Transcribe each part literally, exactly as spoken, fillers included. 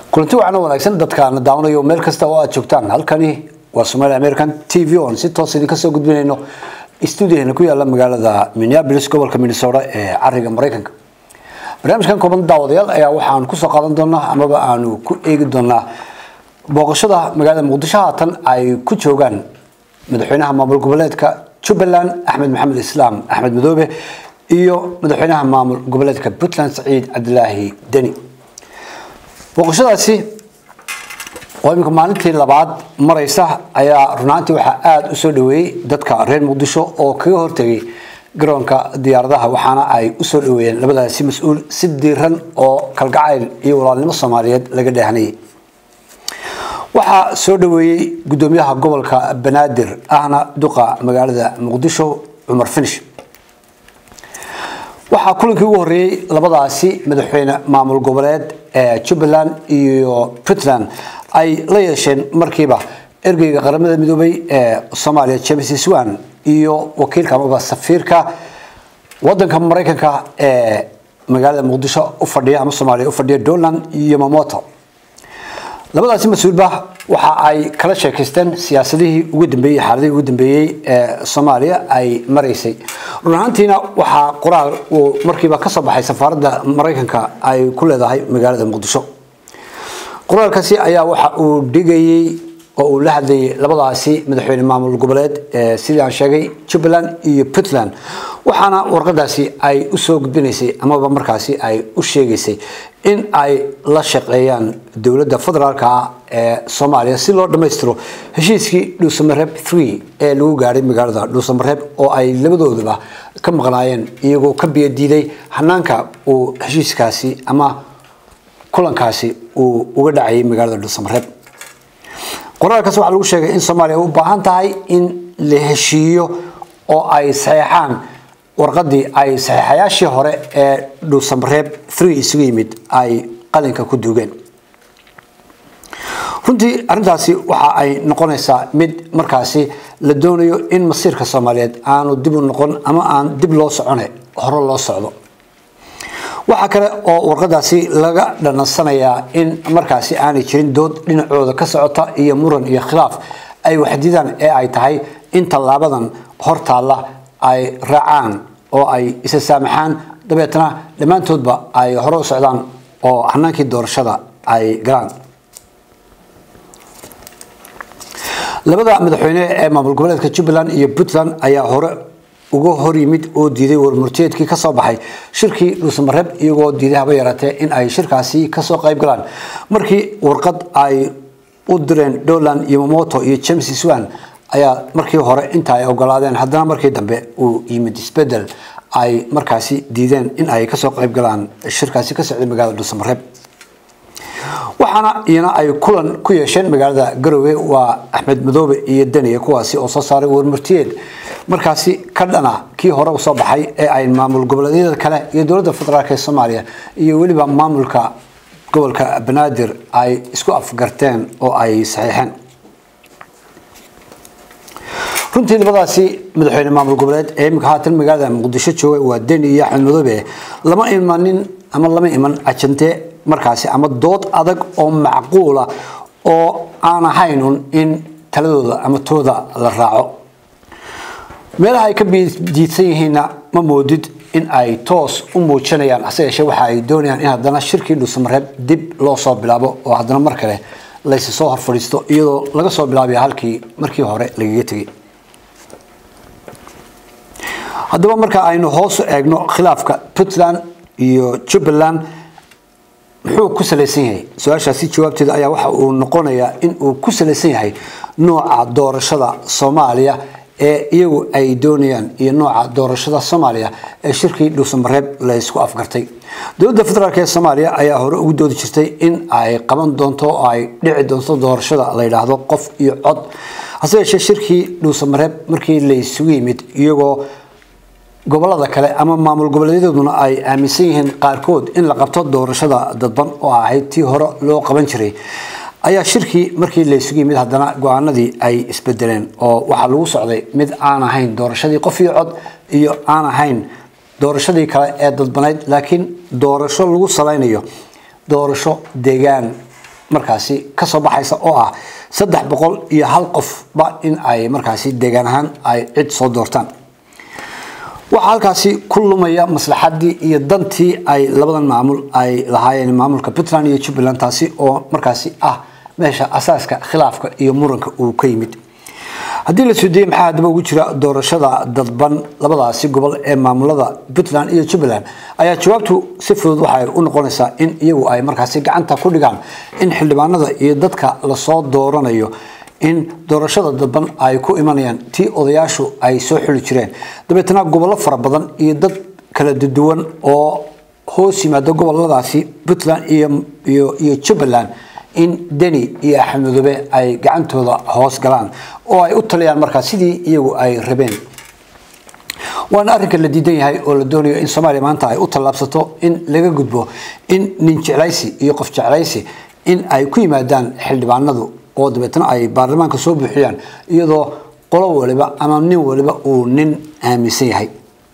kulanti waxaan wanaagsan dadka daawanayo meel kasta oo aad joogtaan halkani waa Somali American T V on si toos idin ka soo gudbinayno studio-na ku yaala magaalada Minneapolis gobolka Minnesota ee cariga Mareykanka. barnaamijkan kooban daawadayaal ayaa waxaan ku soo qaadan doonaa amaba aanu ku eegi doonaa booqashada magaalada Muqdisho tan ay ku joogaan madaxweynaha maamul goboleedka Jubbaland Axmed Maxamed Islaam Axmed Madoobe iyo madaxweynaha maamul goboleedka Puntland Saciid Cabdilaahi Deni. booqashadaasi oo imika maalintii labaad maraysa ayaa runaantii waxa aad u soo dhaweeyay dadka reer Muqdisho oo kaga hortagay garoonka diyaaradaha waxaana ay u soo dhaweeyeen labadaasi mas'uul si diiran oo kalgacayl iyo walaalnimo Soomaaliyeed laga dhahnay. waxa soo dhaweeyay gudoomiyaha gobolka Banaadir ahna duqa magaalada Muqdisho Umar Finish. waxa kulankii ugu horeeyay labadaasi madaxweyne maamul goboleed ee Jubbaland iyo Puntland ay la yeesheen markiiba ergeyga qaramada midoobay ee Soomaaliya James Iswan iyo wakiilka ama safiirka wadanka Mareykanka ee magaalada Muqdisho u fadhiya ama Soomaaliya u fadhiya Donald Yamamoto. labadaasi mas'uulba waxa ay kala sheekaysteen siyaasadihii ugu dambeeyay xaaladii ugu dambeeyay ee Soomaaliya ay mareysay. runaantiina waxa qoraal oo markiiba ka soo baxay safaaradda Mareykanka ay ku leedahay magaalada Muqdisho. qoraalkaasi ayaa waxa uu dhigayay oo uu la hadlayay labadaasi madaxweyne maamul goboleed ee sidaan sheegay Jubbaland iyo Puntland waxaana warqadaasi ay u soo gudbinaysay amaba markaasi ay u sheegaysay in ay la shaqeeyaan dawladda federaalka ee Soomaaliya si loo dhameystiro heshiiskii Dhuusamareeb three ee lagu gaaray magaalada Dhuusamareeb oo ay labadooduba ka maqnaayeen iyagoo ka biyadiiday hanaanka uu heshiiskaasi ama kulankaasi uu uga dhacay magaalada Dhuusamareeb. qoraalkaas waxa lagu sheegay in Soomaaliya u baahan tahay in la heshiiyo oo ay saxeexaan warqadii ay saxeexayaashii hore ee Dhuusamareeb three isugu yimid ay qalinka ku duugeen. runtii arrintaasi waxa ay noqonaysaa mid markaasi la doonayo in masiirka Soomaaliyeed aanu dib u noqon ama aan dib loo soconay hore loo socdo. waxa kale oo warqadaasi laga dhanansanayaa in markaasi aanay jirin dood dhinacooda ka socota iyo muran iyo khilaaf ay waxdidaan ee ay tahay in talaabadan hortaala ay raacaan oo ay isa saamaxaan dabeetana dhamaantoodba ay hore u socdaan oo hanaankii doorashada ay galaan. labada madaxweyne ee maamul goboleedka Jubbaland iyo Puntland ayaa hore ugu hor yimid oo diiday warmurtiyeedkii ka soo baxay shirkii Dhuusamareeb iyagoo diiday haba yaraatee in ay shirkaasi ka soo qayb galaan. markii warqad ay u direen Donald Yamamoto iyo James Iswan ayaa markii hore inta ay ogolaadeen haddana markii dambe uu yimid isbedel ay markaasi diideen in ay ka soo qayb galaan shirkaasi ka socday magaalada Dhuusamareeb. waxaana iyana ay kulan ku yeesheen magaalada Garowe waa Axmed Madoobe iyo Deni kuwaasi oo soo saaray warmurtiyeed markaasi ka dhana kii hore u soo baxay ee ay maamul goboleedyada kale iyo dawladda federaalka ee Soomaaliya iyo waliba maamulka gobolka Banaadir ay isku afgarteen oo ay saxeexeen. runtii labadaasi madaxweyne maamul goboleed ee imika haatan magaalada Muqdisho joogay waa Deni iyo Axmed Madoobe lama imanin ama lama iman ajante markaasi ama dood adag oo macquul ah oo aan ahayn in taladooda ama tooda la raaco. meelaha ay ka diidsan yihiin ma moodid in ay toos u muujinayaan ase yeeshee waxa ay doonayaan in haddana shirkii Dhuusamareeb dib loo soo bilaabo oo haddana mar kale la is soo horfadhiisto iyadoo laga soo bilaabay halkii markii hore lagaga tagay. haddaba marka aynu hoos u eegno khilaafka Puntland iyo Jubbaland muxuu ku saleysan yahay su'aashaasi jawaabteeda ayaa waxa uu noqonayaa in uu ku saleysan yahay nooca doorashada Soomaaliya ee iyagu ay doonayaan iyo nooca doorashada Soomaaliya ee shirkii Dhuusamareeb la isku afgartay. dawladda federaalka ee Soomaaliya ayaa hore ugu doodi jirtay in ay qaban doonto oo ay dhici doonto doorashada la yiraahdo qof iyo cod. hase yeeshee shirkii Dhuusamareeb markii la isugu yimid iyagoo gobolada kale ama maamul goboleedyaduna ay aaminsan yihiin qaarkood in la qabto doorashada dadban oo ahayd tii hore loo qaban jiray ayaa shirkii markii la isugu yimid haddana go'aanadii ay isbedeleen oo waxa lagu socday mid aan ahayn doorashadii qof iyo cod iyo aan ahayn doorashadii kale ee dadbaneyd laakiin doorasho lagu saleynayo doorasho deegaan markaasi ka soo baxaysa oo ah saddex boqol iyo hal qof ba in ay markaasi deegaan ahaan ay cid soo doortaan waxa halkaasi ku lumaya maslaxadii iyo dantii ay labadan maamul ay lahaayeen maamulka Puntland iyo Jubaland taasi oo markaasi ah meesha asaaska khilaafka iyo muranka uu ka yimid haddii la suudiyo maxaa daba ugu jira doorashada dadban labadaasi gobol ee maamulada Puntland iyo Jubaland ayaa jawaabtu si fudud waxay u noqonaysaa in iyagu ay markaasi gacanta ku dhigaan in xildhibaanada iyo dadka la soo dooranayo in doorashada dadban ay ku imanayaan tii odayaashu ay soo xuli jireen dabeetana gobollo fara badan iyo dad kala duwan oo hoos yimaada goboladaasi Puntland iyo iyo iyo Jubaland in Deni iyo Axmed Madoobe ay gacantooda hoos galaan oo ay u taliyaan markaa sidii iyagu ay rabeen waan arrinka la diidan yahay oo la doonayo in Soomaaliya maanta ay u talaabsato in laga gudbo in nin jeclaysi iyo qof jeclaysi in ay ku yimaadaan xildhibaanadu oo dabeetana ay baarlamaanka soo buuxiyaan iyadoo qolo waliba ama nin waliba uu nin aaminsan yahay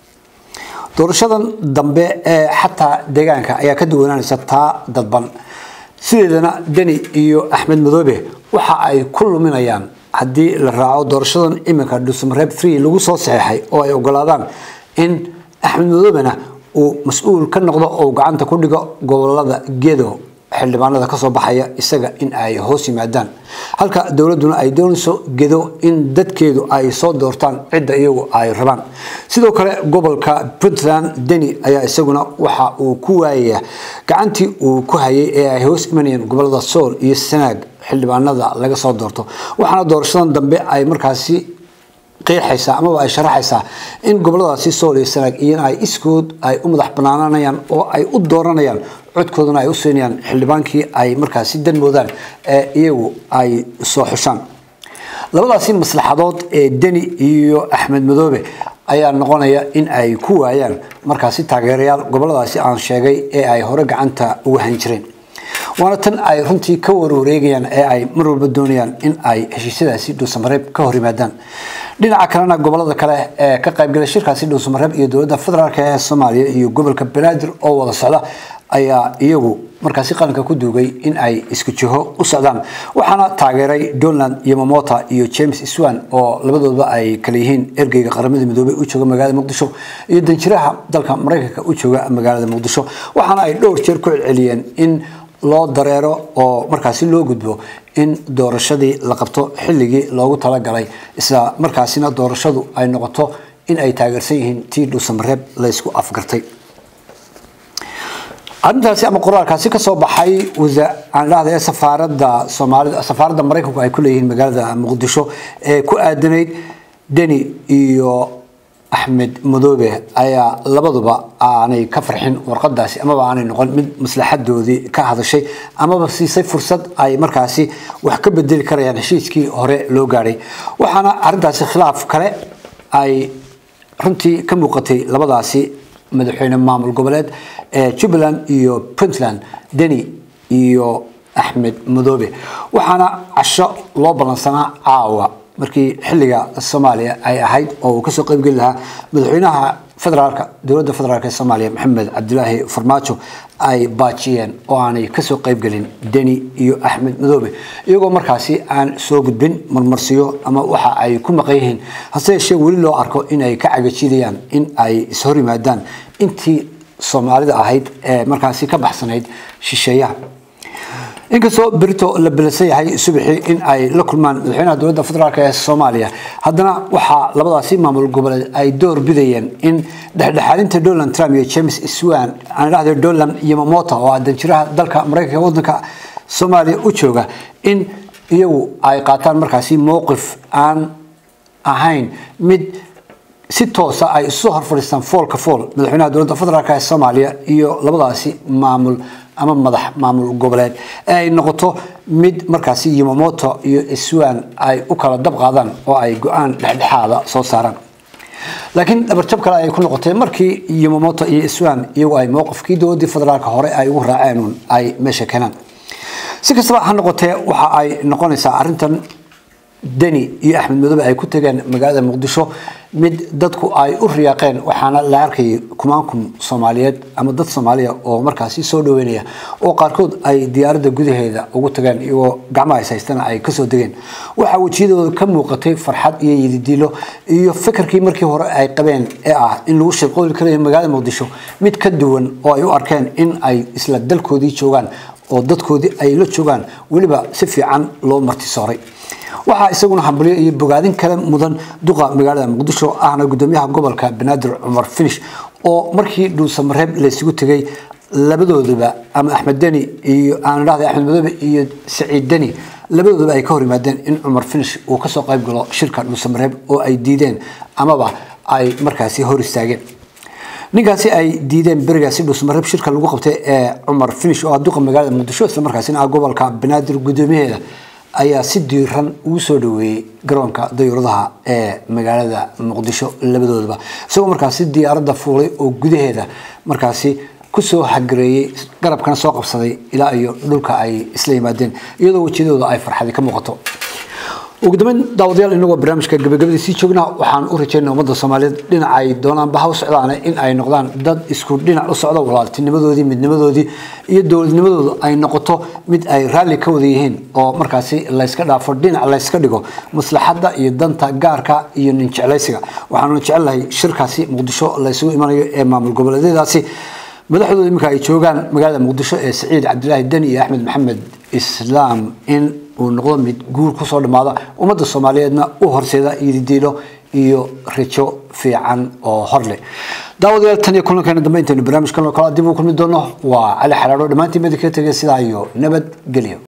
doorashadan dambe ee xataa deegaanka ayaa ka duwanaanaysa taa dadban sideedana Deni iyo Axmed Madoobe waxa ay ku luminayaan haddii la raaco doorashadan iminka Dhuusamareeb three lagu soo saxeexay oo ay ogolaadaan in Axmed Madoobena uu mas'uul ka noqdo oo gacanta ku dhigo gobolada Gedo xildhibaanada ka soo baxaya isaga in ay hoos yimaadaan halka dawladuna ay doonayso Gedo in dadkeedu ay soo doortaan cidda iyagu ay rabaan sidoo kale gobolka Puntland Deni ayaa isaguna waxa uu ku waayay gacantii uu ku hayay ee ay hoos imanayeen gobolada Sool iyo Sanaag xildhibaanada laga soo doorto waxaana doorashadan dambe ay markaasi qeexaysa ama ay sharaxaysa in goboladaasi Sool iyo Sanaag iyo ay iskood ay u madax banaanayaan oo ay u dooranayaan codkooduna ay u siinayaan xildhibaankii ay markaasi dan moodaan ee iyagu ay soo xushaan labadaasi maslaxadood ee Deni iyo Axmed Madoobe ayaa noqonaya in ay ku waayaan markaasi taageerayaal goboladaasi aan sheegay ee ay hore gacanta ugu han jireen waana tan ay runtii ka wareegayaan ee ay mar walba doonayaan in ay heshiisyadaasi Dhuusamareeb ka hor yimaadaan dhinaca kalena gobolada kale ee ka qayb galay shirkaasi Dhuusamareeb iyo dowladda federaalka ee Soomaaliya iyo gobolka Banaadir oo wada socda ayaa iyagu markaasi qaranka ku duugay in ay isku jiho u socdaan waxaana taageeray Donald Yamamota iyo James Iswan oo labadooduba ay kala yihiin ergeyga qaramada midoobay u jooga magaalada Muqdisho iyo danjiraha dalka Mareykanka u jooga magaalada Muqdisho waxaana ay dhowr jeer ku celceliyeen in loo dareero oo markaasi loo gudbo in doorashadii la qabto xilligii loogu talagalay isla markaasina doorashadu ay noqoto in ay taageersan yihiin tii Dhuusamareeb la isku afgartay arrintaasi ama qoraalkaasi ka soo baxay wasaaradda safaaradda Soomaalida safaaradda Mareykanka ay ku leeyihiin magaalada Muqdisho ee ku aadanayd Deni iyo Axmed Madoobe ayaa labaduba aanay ka farxin warqadaasi ama aanay noqon mid maslaxadoodii ka hadashay ama siisay fursad ay markaasi wax ka bedeli karayaan heshiiskii hore loo gaaray waxaana arrintaasi khilaaf kale ay runtii ka muuqatay labadaasi madaxweyne maamul goboleed ee Jubaland iyo Puntland Deni iyo Axmed Madoobe waxaana casho loo balansanaa caawa markii xilliga Soomaaliya ay ahayd oo ka soo qayb gal lahaa madaxweynaha federaalka dowladda federaalka ee Soomaaliya Maxamed Cabdulaahi Farmaajo ay baajiyeen oo aanay ka soo qayb galin Deni iyo Axmed Madoobe iyagoo markaasi aan soo gudbin marmarsiyo ama waxa ay ku maqayeen hase yeeshee wali loo arko in ay ka cagajidayaan in ay is hor yimaadaan intii Soomaalida ahayd ee markaasi ka baxsanayd shisheeyaha inkastoo berito la bilasayahay subaxii in ay la kulmaan madaxweynaha dowladda federaalka ee Soomaaliya haddana waxa labadaasi maamul goboleed ay door bidayeen in dhexdhexaadinta Donald Trump iyo James Iswan aan raahdo Donald Yamamota oo danjiraha dalka Mareykanka waddanka Soomaaliya u jooga in iyagu ay qaataan markaasi mowqif aan ahayn mid si toos ah ay soo horfadhiistaan foolka fool madaxweynaha dowladda federaalka ee Soomaaliya iyo labadaasi maamul ama madax maamul goboleed ay noqoto mid markaasi Yamamoto iyo Iswan ay u kala dab qaadaan oo ay go'aan dhexdhexaad soo saaraan laakiin dabarjab kale ay ku noqotay markii Yamamoto iyo Iswan iyagu ay mowqifkii dowladda federaalka hore ay ugu raaceen ay meesha keenaan si kastaba ha noqotee waxa ay noqonaysaa arrintan deni iyo axmed madoobe ay ku tageen magaalada muqdisho mid dadku ay u riyaaqeen waxaana la arkay kumaankum Soomaaliyeed ama dad Soomaaliya oo markaasi soo dhaweynaya oo qaarkood ay diyaaradda gudaheeda ugu tageen iyagoo gacmaha haystana ay ka soo degeen waxa wajiyadooda ka muuqatay farxad iyo yididiilo iyo fikirkii markii hore ay qabeen ee ah in lagu shaqooyin karayo magaalada muqdisho mid ka duwan oo ay u arkeen in ay isla dalkoodii joogaan oo dadkoodii ay la joogaan waliba si fiican loo marti sooray waxa isaguna hambalyo iyo bogaadin kale mudan duqa magaalada muqdisho ahna gudoomiyaha gobolka Banaadir Cumar Finish oo markii dhuusamareeb la isugu tagay labadooduba ama Axmed Deni iyo aan raahday Axmed Madoobe iyo Saciid Deni labadooduba ay ka hor yimaadeen in Cumar Finish uu ka soo qayb galo shirka dhuusamareeb oo ay diideen amaba ay markaasi hor istaageen ninkaasi ay diideen barigaasi dhuusamareeb shirka lagu qabtay ee Cumar Finish oo duqa magaalada muqdisho isla markaasina gobolka Banaadir gudoomiyaha ayaa si diiran ugu soo dhaweeyay garoonka dayuuradaha ee magaalada muqdisho labadooduba isagoo markaasi diyaaradda fuulay oo gudaheeda markaasi ku soo hagreeyay garabkana soo qabsaday ilaa iyo dhulka ay isla yimaadeen iyadoo wajiyadooda ay farxad ka muuqato ugu dambeyn daawadayaal inagoo barnaamijka gabagabadii sii joognaa waxaan u rajaynayaa ummadda Soomaaliyeed dhinac ay doonaan bahaw socdaan in ay noqdaan dad isku dhinac u socda walaaltinimadoodii midnimadoodii iyo dawladnimadoodu ay noqoto mid ay raali ka wada yihiin oo markaasi la iska dhaafo dhinac la iska dhigo maslaxadda iyo danta gaarka iyo nin jeclaysiga waxaan jecelahay shirkaasi muqdisho la isugu imanayo ee maamul goboleedyadaasi madaxdooda imika ay joogaan magaalada muqdisho ee Saciid Cabdullaahi Deni iyo Axmed Maxamed Islaam in uu noqdo mid guur ku soo dhamaada ummadda Soomaaliyeedna u horseeda yididiilo iyo rajo fiican oo horle daawadayaal tan iyo kulankeena dambe inta barnaamijkan kala dib u kulmi doono waa Ali Xaraaro dhamaantii mid ka tagay sida iyo nabad geliyo